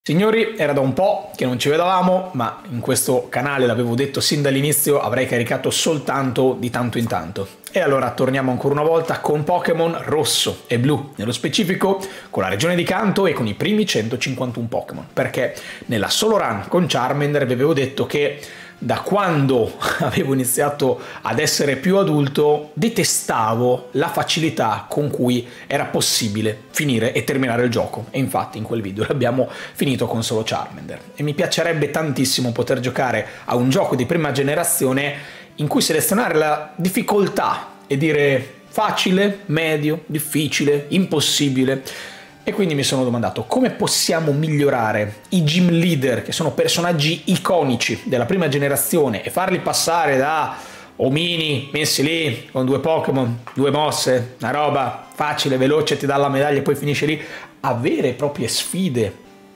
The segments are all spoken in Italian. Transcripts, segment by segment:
Signori, era da un po' che non ci vedevamo, ma in questo canale, l'avevo detto sin dall'inizio, avrei caricato soltanto di tanto in tanto. E allora torniamo ancora una volta con Pokémon rosso e blu, nello specifico con la regione di Kanto e con i primi 151 Pokémon, perché nella solo run con Charmander vi avevo detto che da quando avevo iniziato ad essere più adulto detestavo la facilità con cui era possibile finire e terminare il gioco, e infatti in quel video l'abbiamo finito con solo Charmander. E mi piacerebbe tantissimo poter giocare a un gioco di prima generazione in cui selezionare la difficoltà e dire facile, medio, difficile, impossibile. E quindi mi sono domandato come possiamo migliorare i gym leader, che sono personaggi iconici della prima generazione, e farli passare da omini messi lì con due Pokémon, due mosse, una roba facile, veloce, ti dà la medaglia e poi finisce lì, a vere e proprie sfide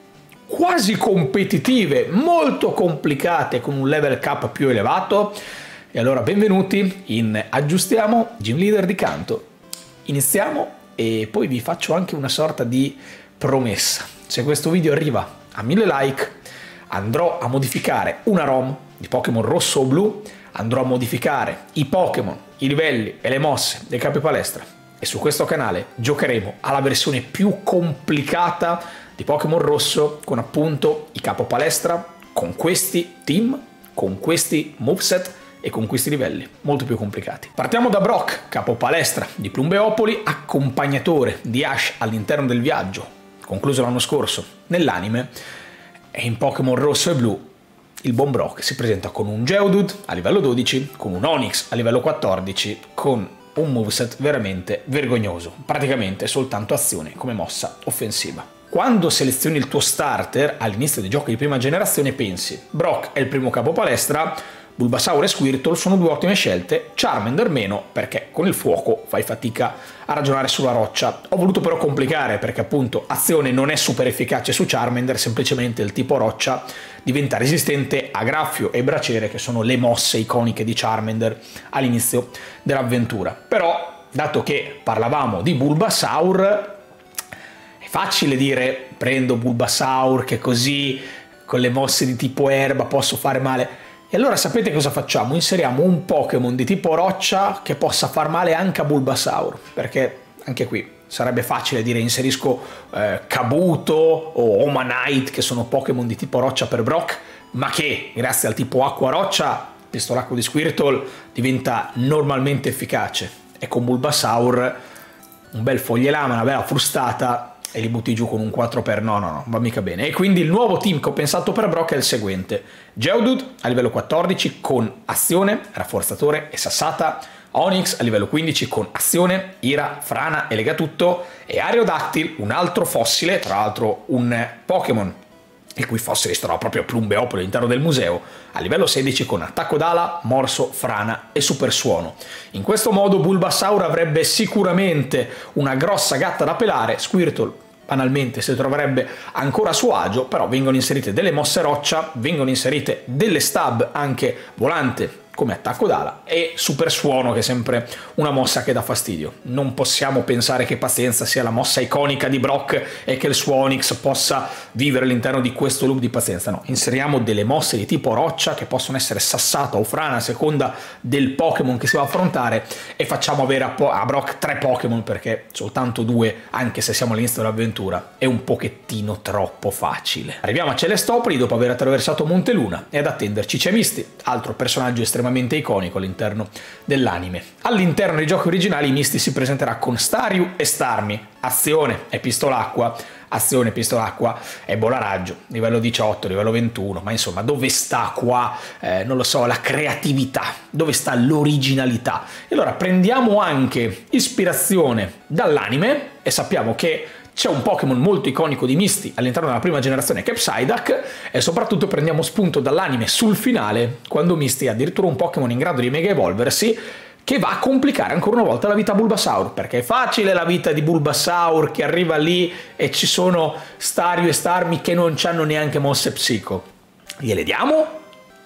quasi competitive, molto complicate, con un level cap più elevato. E allora benvenuti in Aggiustiamo Gym Leader di Kanto. Iniziamo. E poi vi faccio anche una sorta di promessa: se questo video arriva a 1000 like andrò a modificare una ROM di Pokémon rosso o blu, andrò a modificare i Pokémon, i livelli e le mosse dei capi palestra, e su questo canale giocheremo alla versione più complicata di Pokémon rosso, con appunto i capo palestra, con questi team, con questi moveset e con questi livelli molto più complicati. Partiamo da Brock, capo palestra di Plumbeopoli, accompagnatore di Ash all'interno del viaggio, concluso l'anno scorso nell'anime, e in Pokémon rosso e blu il buon Brock si presenta con un Geodude a livello 12, con un Onix a livello 14, con un moveset veramente vergognoso, praticamente soltanto azione come mossa offensiva. Quando selezioni il tuo starter all'inizio dei giochi di prima generazione pensi: Brock è il primo capo palestra, Bulbasaur e Squirtle sono due ottime scelte, Charmander meno perché con il fuoco fai fatica a ragionare sulla roccia. Ho voluto però complicare, perché appunto azione non è super efficace su Charmander, semplicemente il tipo roccia diventa resistente a graffio e braciere, che sono le mosse iconiche di Charmander all'inizio dell'avventura. Però, dato che parlavamo di Bulbasaur, è facile dire prendo Bulbasaur che così con le mosse di tipo erba posso fare male. E allora sapete cosa facciamo? Inseriamo un Pokémon di tipo roccia che possa far male anche a Bulbasaur, perché anche qui sarebbe facile dire inserisco Kabuto o Omanite, che sono Pokémon di tipo roccia per Brock, ma che grazie al tipo acqua roccia Pistolacco di Squirtle diventa normalmente efficace, e con Bulbasaur un bel foglielama, una bella frustata e li butti giù con un 4x. No, va mica bene. E quindi il nuovo team che ho pensato per Brock è il seguente: Geodude a livello 14 con azione, rafforzatore e sassata, Onix a livello 15 con azione, ira, frana e legatutto, e Aerodactyl, un altro fossile, tra l'altro un Pokémon il cui fossile si trova proprio a Plumbeopoli all'interno del museo, a livello 16 con attacco d'ala, morso, frana e super suono. In questo modo Bulbasaur avrebbe sicuramente una grossa gatta da pelare, Squirtle banalmente si troverebbe ancora a suo agio, però vengono inserite delle mosse roccia, vengono inserite delle stab anche volante come attacco d'ala, e super suono, che è sempre una mossa che dà fastidio. Non possiamo pensare che pazienza sia la mossa iconica di Brock e che il suo Onix possa vivere all'interno di questo loop di pazienza. No, inseriamo delle mosse di tipo roccia che possono essere sassata o frana a seconda del Pokémon che si va a affrontare, e facciamo avere a Brock 3 Pokémon, perché soltanto 2, anche se siamo all'inizio dell'avventura, è un pochettino troppo facile. Arriviamo a Celestopoli dopo aver attraversato Monte Luna, e ad attenderci c'è Misty, altro personaggio estremamente iconico all'interno dell'anime. All'interno dei giochi originali Misty si presenterà con Staryu e Starmie, azione e pistolacqua, azione, pistolacqua e bola raggio, livello 18, livello 21, ma insomma dove sta qua, non lo so, la creatività, dove sta l'originalità? E allora prendiamo anche ispirazione dall'anime, e sappiamo che c'è un Pokémon molto iconico di Misty all'interno della prima generazione che è Psyduck, e soprattutto prendiamo spunto dall'anime sul finale, quando Misty ha addirittura un Pokémon in grado di mega evolversi, che va a complicare ancora una volta la vita a Bulbasaur, perché è facile la vita di Bulbasaur che arriva lì e ci sono Staryu e Starmie che non hanno neanche mosse psico. Gliele diamo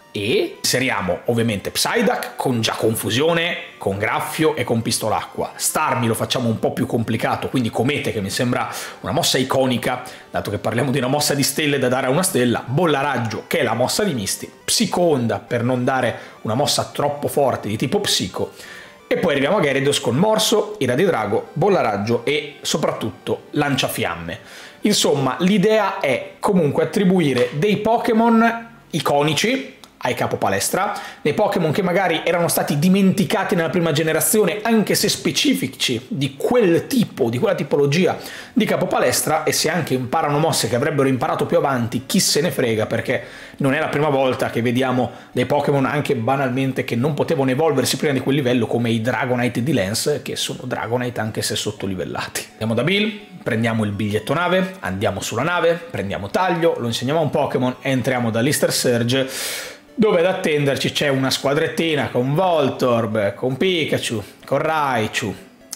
E inseriamo ovviamente Psyduck con già confusione, con Graffio e con Pistolacqua. Starmie lo facciamo un po' più complicato, quindi Comete, che mi sembra una mossa iconica, dato che parliamo di una mossa di stelle da dare a una stella, Bolla Raggio, che è la mossa di Misty, Psico-Onda per non dare una mossa troppo forte di tipo Psico, e poi arriviamo a Gyarados con Morso, Ira di Drago, Bolla Raggio e soprattutto Lanciafiamme. Insomma, l'idea è comunque attribuire dei Pokémon iconici ai capo palestra, dei Pokémon che magari erano stati dimenticati nella prima generazione, anche se specifici di quel tipo, di quella tipologia di capo palestra, e se anche imparano mosse che avrebbero imparato più avanti, chi se ne frega, perché non è la prima volta che vediamo dei Pokémon anche banalmente che non potevano evolversi prima di quel livello, come i Dragonite di Lance, che sono Dragonite anche se sottolivellati. Andiamo da Bill, prendiamo il biglietto nave, andiamo sulla nave, prendiamo Taglio, lo insegniamo a un Pokémon e entriamo da Lister Surge, dove ad attenderci c'è una squadrettina con Voltorb, con Pikachu, con Raichu,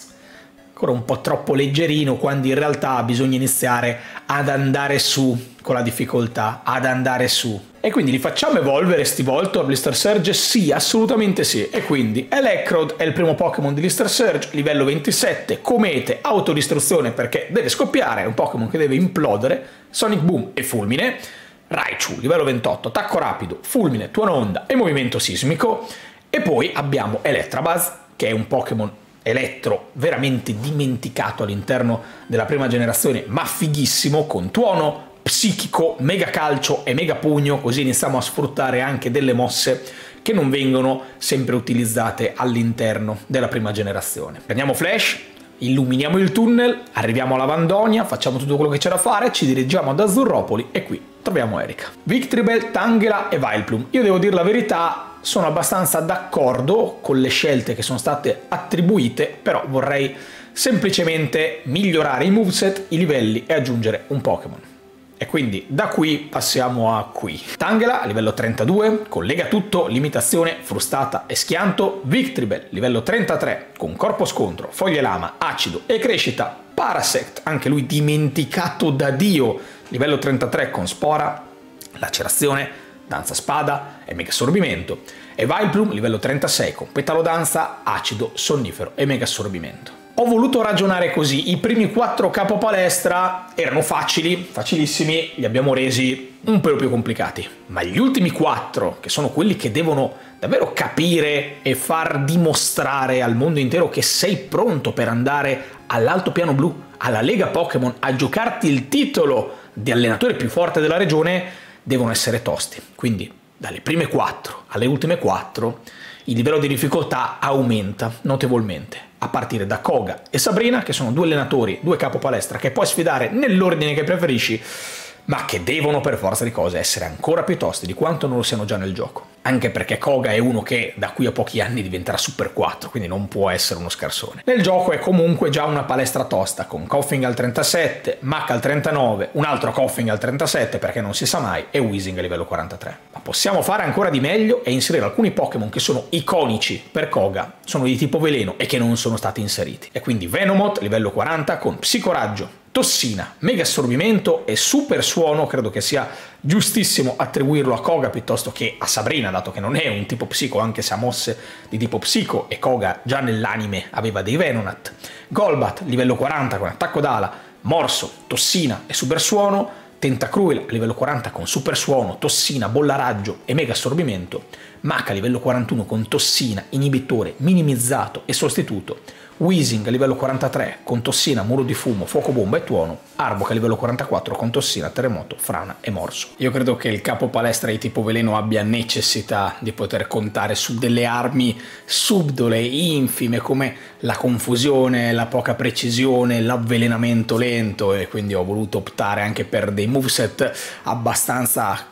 ancora un po' troppo leggerino, quando in realtà bisogna iniziare ad andare su con la difficoltà, ad andare su. E quindi li facciamo evolvere sti Voltorb, Lister Surge? Sì, assolutamente sì. E quindi Electrode è il primo Pokémon di Lister Surge, livello 27, Comete, autodistruzione perché deve scoppiare, è un Pokémon che deve implodere, Sonic Boom e Fulmine. Raichu, livello 28, attacco rapido, fulmine, tuono onda e movimento sismico. E poi abbiamo Electabuzz, che è un Pokémon elettro veramente dimenticato all'interno della prima generazione, ma fighissimo, con tuono psichico, mega calcio e mega pugno, così iniziamo a sfruttare anche delle mosse che non vengono sempre utilizzate all'interno della prima generazione. Prendiamo Flash, illuminiamo il tunnel, arriviamo alla Vandonia, facciamo tutto quello che c'è da fare, ci dirigiamo ad Azzurropoli e qui troviamo Erika. Victreebel, Tangela e Vileplume. Io devo dire la verità, sono abbastanza d'accordo con le scelte che sono state attribuite, però vorrei semplicemente migliorare i moveset, i livelli e aggiungere un Pokémon. E quindi da qui passiamo a qui. Tangela a livello 32 con Lega Tutto, Limitazione, Frustata e Schianto. Victreebel livello 33 con Corpo Scontro, Foglie Lama, Acido e Crescita. Parasect, anche lui dimenticato da Dio, livello 33 con Spora, Lacerazione, Danza Spada e Mega Assorbimento. E Vileplume livello 36 con Petalo Danza, Acido, Sonnifero e Mega Assorbimento. Ho voluto ragionare così, i primi 4 capo palestra erano facili, facilissimi, li abbiamo resi un po' più complicati, ma gli ultimi 4, che sono quelli che devono davvero capire e far dimostrare al mondo intero che sei pronto per andare all'alto piano blu, alla Lega Pokémon, a giocarti il titolo di allenatore più forte della regione, devono essere tosti. Quindi dalle prime 4 alle ultime 4 il livello di difficoltà aumenta notevolmente, a partire da Koga e Sabrina, che sono 2 allenatori, 2 capo palestra che puoi sfidare nell'ordine che preferisci, ma che devono per forza di cose essere ancora più tosti di quanto non lo siano già nel gioco. Anche perché Koga è uno che da qui a pochi anni diventerà Super 4, quindi non può essere uno scarsone. Nel gioco è comunque già una palestra tosta, con Koffing al 37, Mack al 39, un altro Koffing al 37 perché non si sa mai, e Weezing a livello 43. Ma possiamo fare ancora di meglio e inserire alcuni Pokémon che sono iconici per Koga, sono di tipo veleno e che non sono stati inseriti. E quindi Venomoth livello 40 con Psicoraggio, Tossina, Mega Assorbimento e Super Suono. Credo che sia giustissimo attribuirlo a Koga piuttosto che a Sabrina, dato che non è un tipo psico, anche se ha mosse di tipo psico e Koga già nell'anime aveva dei Venonat. Golbat livello 40 con attacco d'ala, Morso, Tossina e Super Suono. Tentacruel a livello 40 con Super Suono, Tossina, Bolla Raggio e Mega Assorbimento. Maca a livello 41 con Tossina, Inibitore, Minimizzato e Sostituto. Weezing a livello 43 con Tossina, Muro di Fumo, Fuoco Bomba e Tuono. Arbok a livello 44 con Tossina, Terremoto, Frana e Morso. Io credo che il capo palestra di tipo veleno abbia necessità di poter contare su delle armi subdole, infime, come la confusione, la poca precisione, l'avvelenamento lento, e quindi ho voluto optare anche per dei moveset abbastanza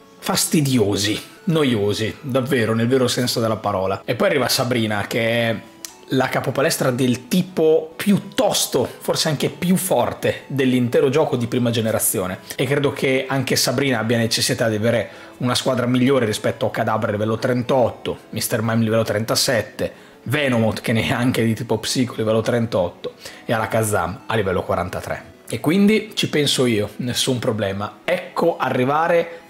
fastidiosi, noiosi, davvero, nel vero senso della parola. E poi arriva Sabrina, che è la capopalestra del tipo più tosto, forse anche più forte dell'intero gioco di prima generazione, e credo che anche Sabrina abbia necessità di avere una squadra migliore rispetto a Kadabra livello 38, Mr. Mime livello 37, Venomoth che neanche di tipo psico livello 38 e Alakazam a livello 43. E quindi ci penso io, nessun problema. Ecco arrivare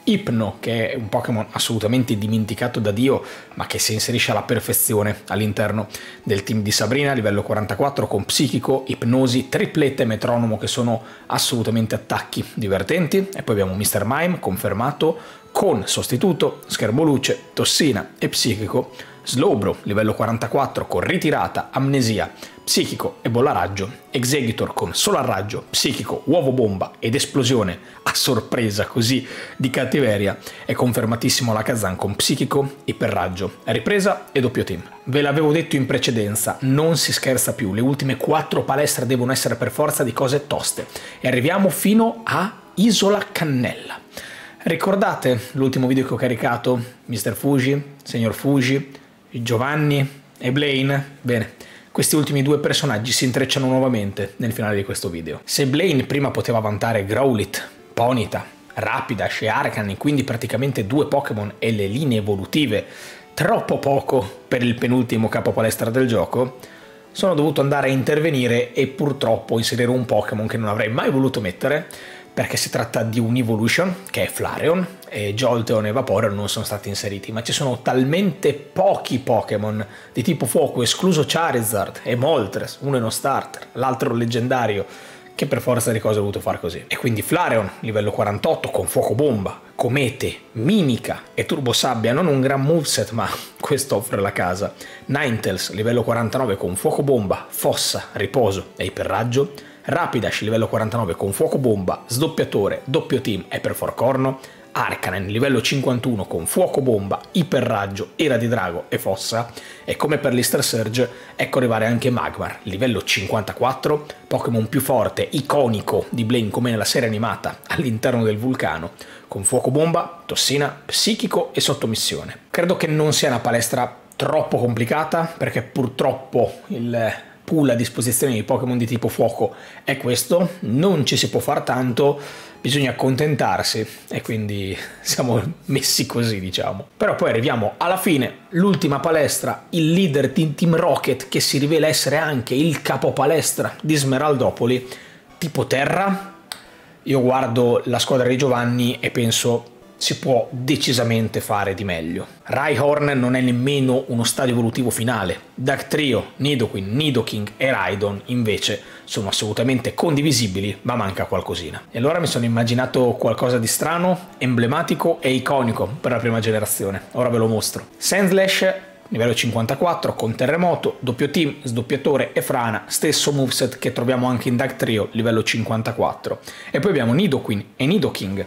Hypno, che è un Pokémon assolutamente dimenticato da Dio, ma che si inserisce alla perfezione all'interno del team di Sabrina, livello 44, con Psichico, Ipnosi, Triplette e Metronomo, che sono assolutamente attacchi divertenti. E poi abbiamo Mr. Mime, confermato, con sostituto, Schermo Luce, Tossina e Psichico. Slowbro, livello 44, con Ritirata, Amnesia, Psichico e Bolla Raggio. Executor con Solar Raggio, Psichico, Uovo Bomba ed Esplosione a sorpresa così di cattiveria. È confermatissimo la Kazan con Psichico, Iperraggio, Ripresa e doppio team. Ve l'avevo detto in precedenza, non si scherza più, le ultime 4 palestre devono essere per forza di cose toste. E arriviamo fino a Isola Cannella. Ricordate l'ultimo video che ho caricato? Mr. Fuji, Signor Fuji, Giovanni e Blaine? Bene, questi ultimi 2 personaggi si intrecciano nuovamente nel finale di questo video. Se Blaine prima poteva vantare Growlithe, Ponyta, Rapidash e Arcanine, quindi praticamente 2 Pokémon e le linee evolutive, troppo poco per il penultimo capo palestra del gioco, sono dovuto andare a intervenire e purtroppo inserire un Pokémon che non avrei mai voluto mettere, perché si tratta di un Evolution, che è Flareon, e Jolteon e Vaporeon non sono stati inseriti, ma ci sono talmente pochi Pokémon di tipo fuoco, escluso Charizard e Moltres, uno è uno starter, l'altro leggendario, che per forza di cose ho voluto fare così. E quindi Flareon, livello 48, con Fuoco Bomba, Comete, Mimica e Turbo Sabbia, non un gran moveset, ma questo offre la casa. Ninetales, livello 49, con Fuoco Bomba, Fossa, Riposo e Iperraggio. Rapidash, livello 49, con Fuoco Bomba, Sdoppiatore, Doppio Team e Perforcorno. Arcanine, livello 51, con Fuoco Bomba, Iperraggio, Ira di Drago e Fossa. E come per l'Easter Surge, ecco arrivare anche Magmar, livello 54, Pokémon più forte, iconico di Blaine come nella serie animata, all'interno del vulcano, con Fuoco Bomba, Tossina, Psichico e Sottomissione. Credo che non sia una palestra troppo complicata, perché purtroppo il pool a disposizione di Pokémon di tipo fuoco è questo, non ci si può far tanto, bisogna accontentarsi e quindi siamo messi così, diciamo. Però poi arriviamo alla fine, l'ultima palestra, il leader di Team Rocket, che si rivela essere anche il capo palestra di Smeraldopoli, tipo terra. Io guardo la squadra di Giovanni e penso si può decisamente fare di meglio. Rhyhorn non è nemmeno uno stadio evolutivo finale. Dugtrio, Nidoqueen, Nidoking e Rhydon invece sono assolutamente condivisibili, ma manca qualcosina. E allora mi sono immaginato qualcosa di strano, emblematico e iconico per la prima generazione. Ora ve lo mostro. Sandslash, livello 54, con Terremoto, Doppio Team, Sdoppiatore e Frana, stesso moveset che troviamo anche in Dugtrio, livello 54. E poi abbiamo Nidoqueen e Nidoking,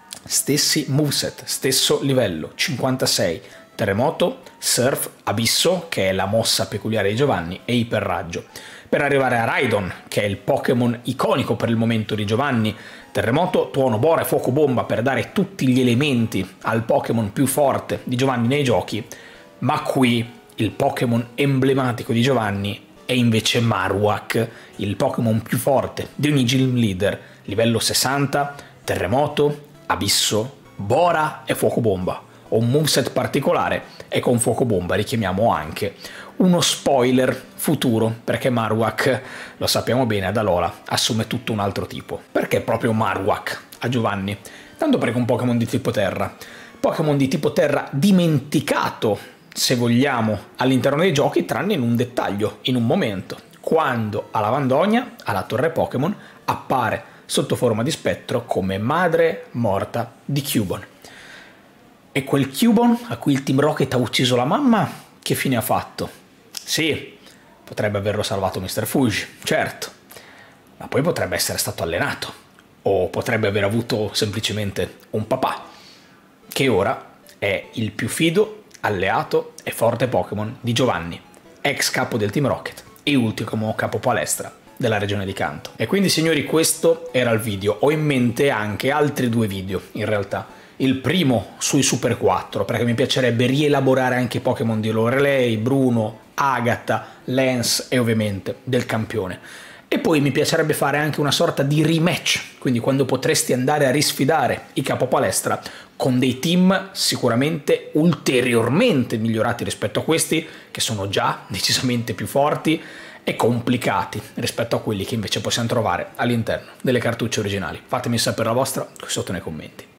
stessi moveset, stesso livello, 56, Terremoto, Surf, Abisso, che è la mossa peculiare di Giovanni, e Iperraggio. Per arrivare a Rhydon, che è il Pokémon iconico per il momento di Giovanni, Terremoto, Tuono, Bora e Fuoco Bomba per dare tutti gli elementi al Pokémon più forte di Giovanni nei giochi, ma qui il Pokémon emblematico di Giovanni è invece Marowak, il Pokémon più forte di ogni Gym Leader, livello 60, Terremoto, Abisso, Bora e Fuoco Bomba. Ho un moveset particolare e con Fuoco Bomba richiamiamo anche uno spoiler futuro, perché Marowak, lo sappiamo bene, ad Alola assume tutto un altro tipo. Perché proprio Marowak a Giovanni? Tanto perché è un Pokémon di tipo terra. Pokémon di tipo terra dimenticato, se vogliamo, all'interno dei giochi, tranne in un dettaglio, in un momento, quando a Lavandonia, alla Torre Pokémon, appare sotto forma di spettro come madre morta di Cubone. E quel Cubone a cui il Team Rocket ha ucciso la mamma, che fine ha fatto? Sì, potrebbe averlo salvato Mr. Fuji, certo, ma poi potrebbe essere stato allenato, o potrebbe aver avuto semplicemente un papà, che ora è il più fido, alleato e forte Pokémon di Giovanni, ex capo del Team Rocket e ultimo capo palestra della regione di Kanto. E quindi, signori, questo era il video. Ho in mente anche altri 2 video, in realtà. Il primo sui Super 4, perché mi piacerebbe rielaborare anche i Pokémon di Lorelei, Bruno, Agatha, Lance e ovviamente del campione. E poi mi piacerebbe fare anche una sorta di rematch, quindi quando potresti andare a risfidare i capopalestra con dei team sicuramente ulteriormente migliorati rispetto a questi, che sono già decisamente più forti e complicati rispetto a quelli che invece possiamo trovare all'interno delle cartucce originali. Fatemi sapere la vostra qui sotto nei commenti.